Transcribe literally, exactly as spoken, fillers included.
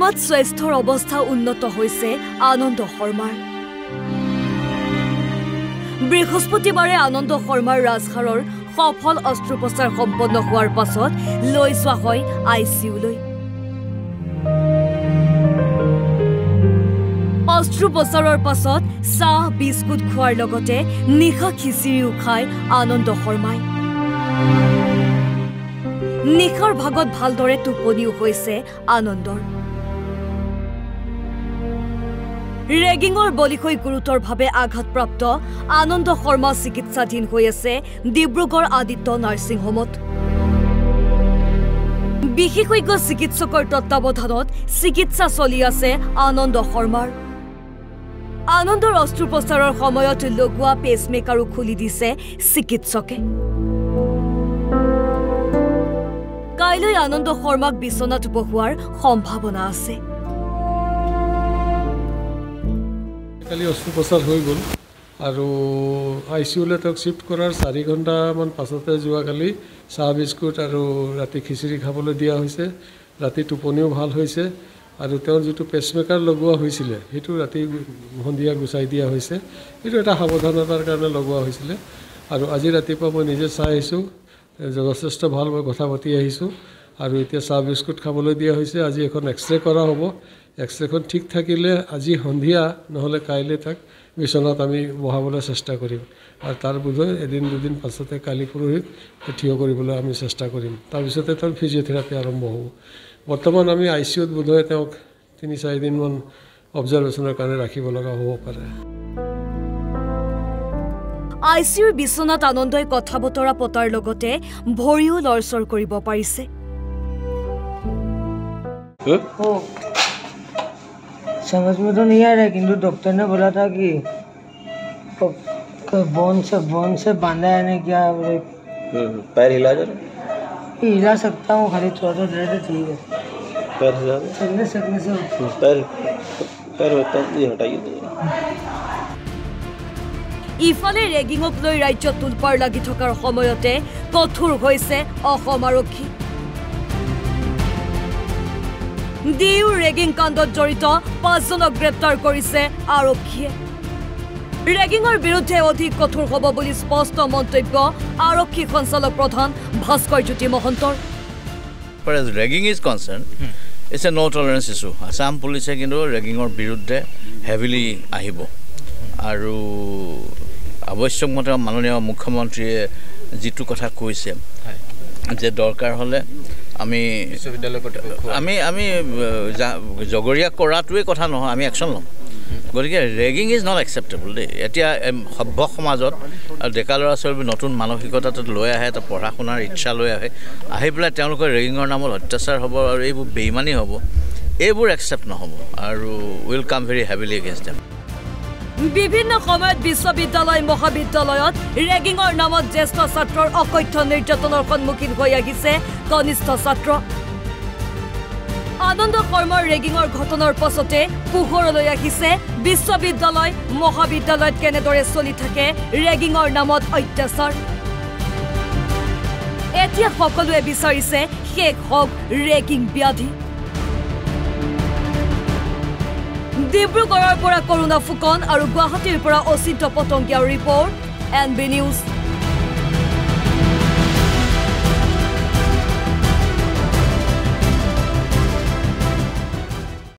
সমাজ স্বাস্থ্যৰ অৱস্থা উন্নত হৈছে আনন্দ শৰ্মাৰ বৃহস্পতিবাৰে আনন্দ শৰ্মাৰ ৰাজহাৰৰ সফল অস্ত্ৰোপচাৰ সম্পন্ন হোৱাৰ পাছত লৈ যোৱা হয় আই চি ইউলৈ অস্ত্ৰোপচাৰৰ পাছত চাহ বিস্কুট খোৱাৰ লগতে নিশা খিচিৰিও খায় আনন্দ শৰ্মাই নিশাৰ ভাগত ভালদৰে টোপনিও হৈছে আনন্দৰ ৰেগিঙৰ বলি হৈ গুৰুতৰভাৱে আঘাতপ্ৰাপ্ত আনন্দ শৰ্মা চিকিৎসাধীন হৈ আছে ডিব্ৰুগড় আদিত্য নাৰ্ছিং হোমত বিশেষজ্ঞ চিকিৎসকৰ তত্ত্বাৱধানত চিকিৎসা চলি আছে আনন্দ শৰ্মাৰ আনন্দৰ অস্ত্ৰোপচাৰৰ সময়ত লগোৱা পেচমেকাৰো খুলি দিছে চিকিৎসকে কাইলৈ আনন্দ শৰ্মাক বিচনাত বহোৱাৰ সম্ভাৱনা আছে কালি অস্ত্ৰোপচাৰ হৈ গ'ল আৰু আই চি ইউলৈ তেওঁক শ্বিফ্ট কৰাৰ চাৰি ঘণ্টামান পাছতে যোৱাকালি চাহ বিস্কুট আৰু ৰাতি খিচিৰি খাবলৈ দিয়া হৈছে ৰাতি টোপনিও ভাল হৈছে আৰু তেওঁৰ যিটো পেচমেকাৰ লগোৱা হৈছিলে সেইটো ৰাতি সন্ধিয়া গুচাই দিয়া হৈছে এইটো এটা সাৱধানতাৰ কাৰণে লগোৱা হৈছিলে আৰু আজি ৰাতিপুৱা মই নিজে চাই আহিছোঁ যথেষ্ট ভাল মই কথা পাতি আহিছোঁ আৰু এতিয়া চাহ বিস্কুট খাবলৈ দিয়া হৈছে আজি এখন এক্সৰে কৰা হ'ব এক্সৰেখন ঠিক থাকিলে আজি সন্ধিয়া নহ'লে কাইলৈ তাক বিচনাত আমি বহাবলৈ চেষ্টা কৰিম আৰু তাৰ বোধহয় এদিন দুদিন পাছতে কালি পৰহিত থিয় কৰিবলৈ আমি চেষ্টা কৰিম তাৰপিছতে তেওঁৰ ফিজিঅ'থেৰাপি আৰম্ভ হ'ব বৰ্তমান আমি আই চি ইউত বোধহয় তেওঁক তিনি চাৰিদিনমান অবজাৰভেশ্যনৰ কাৰণে ৰাখিব লগা হ'ব পাৰে আই চি ইউৰ বিচনাত আনন্দই কথা বতৰা পতাৰ লগতে ভৰিও লৰচৰ কৰিব পাৰিছে समझ में तो नहीं आ रहा है किंतु डॉक्टर ने बोला था कि बोन से बोन से बांधा है नहीं क्या बोले पैर हिला जा हिला सकता हूँ खाली थोड़ा थोड़ा दर्द ठीक है पैर हिला चलने सकने से पैर पैर होता है हटाइए ইফালে ৰেগিঙক লৈ ৰাজ্যত তুলপাৰ লাগি থকাৰ সময়তে কঠোৰ হৈছে অসম আৰক্ষী দিউ ৰেগিং কাণ্ডত জড়িত পাঁচজনক গ্ৰেপ্তাৰ কৰিছে আৰক্ষীয়ে ৰেগিঙৰ বিৰুদ্ধে অধিক কঠোৰ হ'ব বুলি স্পষ্ট মন্তব্য আৰক্ষী সঞ্চালক প্ৰধান ভাস্কৰ জ্যোতি মহন্তৰ As ragging is concerned, hmm. it's a no tolerance issue. Assam police কিন্তু ৰেগিঙৰ বিৰুদ্ধে heavily আহিব আৰু আৱশ্যক মতে মাননীয় মুখ্যমন্ত্ৰীয়ে যিটো কথা কৈছে যে দৰকাৰ হ'লে আমি আমি আমি জগৰীয়া কৰাটোৱে কথা নহয় আমি একশ্যন ল'ম গতিকে ৰেগিং ইজ নট একচেপ্টেবল দেই এতিয়া সভ্য সমাজত ডেকা ল'ৰা ছোৱালী নতুন মানসিকতাত লৈ আহে এটা পঢ়া শুনাৰ ইচ্ছা লৈ আহে আহি পেলাই তেওঁলোকৰ ৰেগিঙৰ নামত অত্যাচাৰ হ'ব আৰু এইবোৰ বেইমানি হ'ব এইবোৰ একচেপ্ট নহ'ব আৰু will come very heavily against them বিভিন্ন সময়ত বিশ্ববিদ্যালয় মহাবিদ্যালয়ত ৰেগিঙৰ নামত জ্যেষ্ঠ ছাত্ৰৰ অকথ্য নিৰ্যাতনৰ সন্মুখীন হৈ আহিছে কনিষ্ঠ ছাত্ৰ আনন্দ শৰ্মাৰ ৰেগিঙৰ ঘটনাৰ পাছতে পোহৰলৈ আহিছে বিশ্ববিদ্যালয় মহাবিদ্যালয়ত কেনেদৰে চলি থাকে ৰেগিঙৰ নামত অত্যাচাৰ এতিয়া সকলোৱে বিচাৰিছে শেষ হওক ৰেগিং ব্যাধি ডিব্ৰুগড়ৰ পৰা কৰুণা ফুকন আৰু গুৱাহাটীৰ পৰা Achinta Patangia report N B news